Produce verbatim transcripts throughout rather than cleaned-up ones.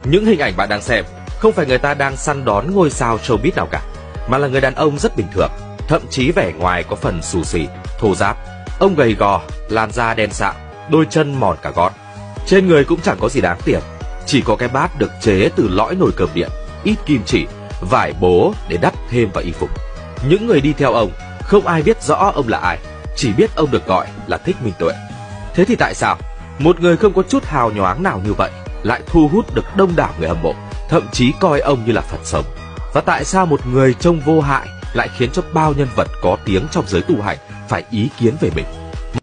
Những hình ảnh bạn đang xem không phải người ta đang săn đón ngôi sao showbiz nào cả, mà là người đàn ông rất bình thường, thậm chí vẻ ngoài có phần xù xì, thô ráp. Ông gầy gò, làn da đen sạm, đôi chân mòn cả gót. Trên người cũng chẳng có gì đáng tiền, chỉ có cái bát được chế từ lõi nồi cơm điện, ít kim chỉ, vải bố để đắp thêm vào y phục. Những người đi theo ông không ai biết rõ ông là ai, chỉ biết ông được gọi là Thích Minh Tuệ. Thế thì tại sao một người không có chút hào nhoáng nào như vậy lại thu hút được đông đảo người hâm mộ, thậm chí coi ông như là Phật sống? Và tại sao một người trông vô hại lại khiến cho bao nhân vật có tiếng trong giới tu hành phải ý kiến về mình?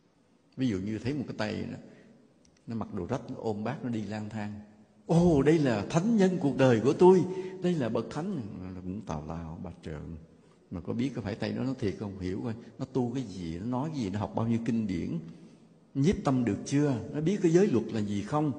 Ví dụ như thấy một cái tay nó, nó mặc đồ rách, nó ôm bát, nó đi lang thang. Ồ, đây là thánh nhân cuộc đời của tôi, đây là bậc thánh. Nó cũng tào lao, bà trợn. Mà có biết có phải tay đó nó thiệt không? Hiểu coi, nó tu cái gì, nó nói cái gì, nó học bao nhiêu kinh điển, nhiếp tâm được chưa, nó biết cái giới luật là gì không,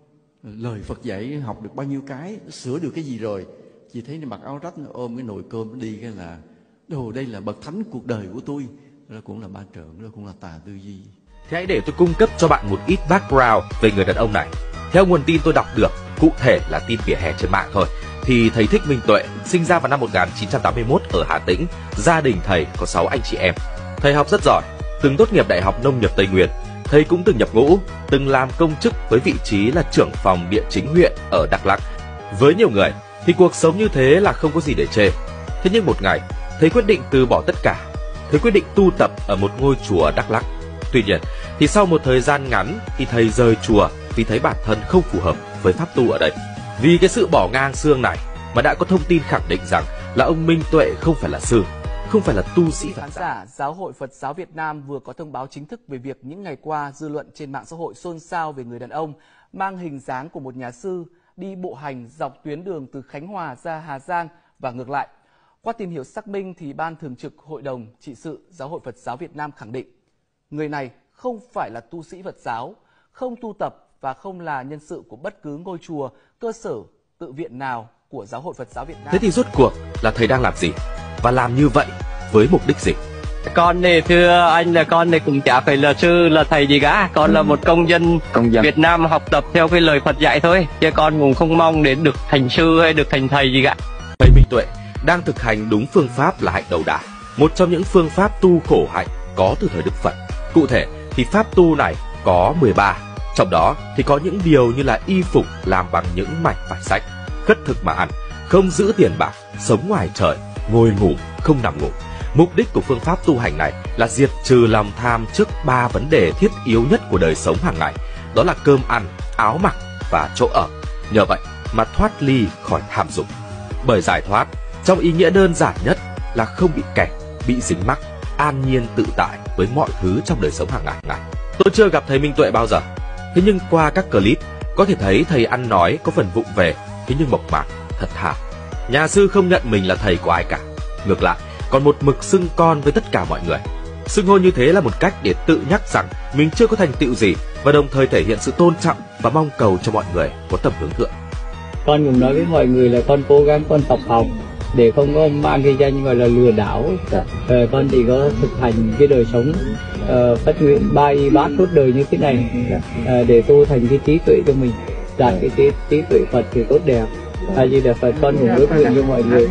lời Phật dạy học được bao nhiêu cái, nó sửa được cái gì rồi. Chỉ thấy nó mặc áo rách, nó ôm cái nồi cơm, nó đi cái là đồ, đây là bậc thánh cuộc đời của tôi. Đó cũng là ba trợn, đó cũng là tà tư duy. Thì hãy để tôi cung cấp cho bạn một ít background về người đàn ông này. Theo nguồn tin tôi đọc được, cụ thể là tin vỉa hè trên mạng thôi, thì thầy Thích Minh Tuệ sinh ra vào năm một nghìn chín trăm tám mươi mốt ở Hà Tĩnh. Gia đình thầy có sáu anh chị em. Thầy học rất giỏi, từng tốt nghiệp Đại học Nông nghiệp Tây Nguyên. Thầy cũng từng nhập ngũ, từng làm công chức với vị trí là trưởng phòng địa chính huyện ở Đắk Lắk. Với nhiều người thì cuộc sống như thế là không có gì để chê. Thế nhưng một ngày, thầy quyết định từ bỏ tất cả. Thầy quyết định tu tập ở một ngôi chùa ở Đắk Lắk. Tuy nhiên, thì sau một thời gian ngắn thì thầy rời chùa vì thấy bản thân không phù hợp với pháp tu ở đây. Vì cái sự bỏ ngang xương này mà đã có thông tin khẳng định rằng là ông Minh Tuệ không phải là sư, không phải là tu sĩ Phật giáo. Giáo hội Phật giáo Việt Nam vừa có thông báo chính thức về việc những ngày qua dư luận trên mạng xã hội xôn xao về người đàn ông mang hình dáng của một nhà sư đi bộ hành dọc tuyến đường từ Khánh Hòa ra Hà Giang và ngược lại. Qua tìm hiểu xác minh thì Ban Thường trực Hội đồng Trị sự Giáo hội Phật giáo Việt Nam khẳng định người này không phải là tu sĩ Phật giáo, không tu tập và không là nhân sự của bất cứ ngôi chùa, cơ sở, tự viện nào của Giáo hội Phật giáo Việt Nam. Thế thì rốt cuộc là thầy đang làm gì? Và làm như vậy với mục đích gì? Con này thưa anh là con này cũng chả phải là sư là thầy gì cả. Con là một công dân, công dân Việt Nam học tập theo cái lời Phật dạy thôi. Chứ con cũng không mong đến được thành sư hay được thành thầy gì cả. Thầy Minh Tuệ đang thực hành đúng phương pháp là hạnh đầu đà, một trong những phương pháp tu khổ hạnh có từ thời Đức Phật. Cụ thể thì pháp tu này có mười ba, trong đó thì có những điều như là y phục làm bằng những mảnh vải sách, khất thực mà ăn, không giữ tiền bạc, sống ngoài trời, ngồi ngủ, không nằm ngủ. Mục đích của phương pháp tu hành này là diệt trừ lòng tham trước ba vấn đề thiết yếu nhất của đời sống hàng ngày, đó là cơm ăn, áo mặc và chỗ ở. Nhờ vậy mà thoát ly khỏi tham dục. Bởi giải thoát trong ý nghĩa đơn giản nhất là không bị kẹt, bị dính mắc, an nhiên tự tại với mọi thứ trong đời sống hàng ngày. Tôi chưa gặp thầy Minh Tuệ bao giờ, thế nhưng qua các clip có thể thấy thầy ăn nói có phần vụng về, thế nhưng mộc mạc, thật thà. Nhà sư không nhận mình là thầy của ai cả, ngược lại còn một mực xưng con với tất cả mọi người. Xưng hô như thế là một cách để tự nhắc rằng mình chưa có thành tựu gì và đồng thời thể hiện sự tôn trọng và mong cầu cho mọi người có tầm hướng thượng. Con cũng nói với mọi người là con cố gắng con tập học để không có mang cái danh gọi là lừa đảo. Ờ, con chỉ có thực hành cái đời sống uh, phát nguyện ba y bát suốt đời như thế này uh, để tu thành cái trí tuệ cho mình, đạt cái trí, trí tuệ Phật thì tốt đẹp. A Di Đà Phật, con cũng ước nguyện cho mọi người.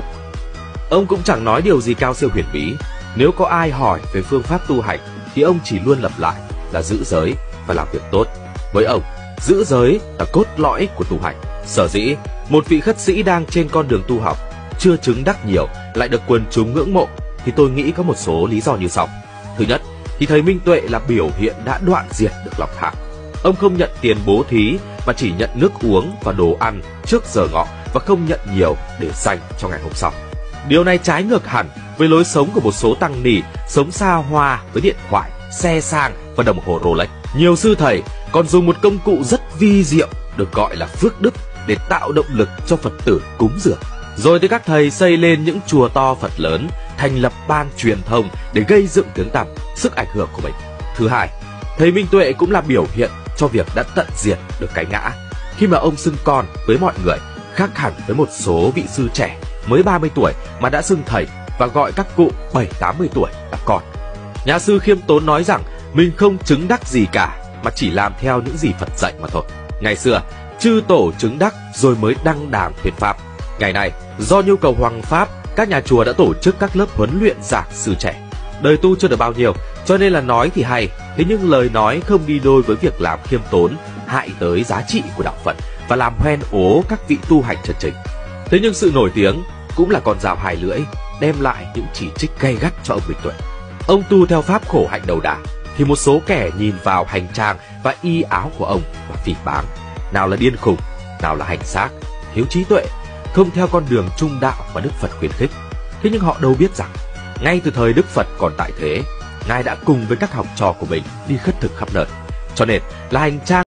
Ông cũng chẳng nói điều gì cao siêu huyền bí. Nếu có ai hỏi về phương pháp tu hành thì ông chỉ luôn lặp lại là giữ giới và làm việc tốt. Với ông, giữ giới là cốt lõi của tu hành. Sở dĩ một vị khất sĩ đang trên con đường tu học, chưa chứng đắc nhiều lại được quần chúng ngưỡng mộ thì tôi nghĩ có một số lý do như sau. Thứ nhất thì thầy Minh Tuệ là biểu hiện đã đoạn diệt được lòng tham. Ông không nhận tiền bố thí mà chỉ nhận nước uống và đồ ăn trước giờ ngọ và không nhận nhiều để dành cho ngày hôm sau. Điều này trái ngược hẳn với lối sống của một số tăng ni sống xa hoa với điện thoại, xe sang và đồng hồ Rolex. Nhiều sư thầy còn dùng một công cụ rất vi diệu được gọi là phước đức để tạo động lực cho Phật tử cúng dường. Rồi thì các thầy xây lên những chùa to Phật lớn, thành lập ban truyền thông để gây dựng tiếng tăm, sức ảnh hưởng của mình. Thứ hai, thầy Minh Tuệ cũng là biểu hiện cho việc đã tận diệt được cái ngã, khi mà ông xưng con với mọi người, khác hẳn với một số vị sư trẻ mới ba mươi tuổi mà đã xưng thầy và gọi các cụ bảy tám mươi tuổi là con. Nhà sư khiêm tốn nói rằng mình không chứng đắc gì cả mà chỉ làm theo những gì Phật dạy mà thôi. Ngày xưa, chư tổ chứng đắc rồi mới đăng đàn thuyết pháp. Ngày nay, do nhu cầu hoằng pháp, các nhà chùa đã tổ chức các lớp huấn luyện giảng sư trẻ. Đời tu chưa được bao nhiêu, cho nên là nói thì hay, thế nhưng lời nói không đi đôi với việc làm khiêm tốn, hại tới giá trị của đạo Phật và làm hoen ố các vị tu hành chân chính. Thế nhưng sự nổi tiếng cũng là con dao hai lưỡi, đem lại những chỉ trích gay gắt cho ông Minh Tuệ. Ông tu theo pháp khổ hạnh đầu đà, thì một số kẻ nhìn vào hành trang và y áo của ông và phỉ báng, nào là điên khùng, nào là hành xác, thiếu trí tuệ, không theo con đường trung đạo mà Đức Phật khuyến khích. Thế nhưng họ đâu biết rằng, ngay từ thời Đức Phật còn tại thế, Ngài đã cùng với các học trò của mình đi khất thực khắp nơi. Cho nên là hành trang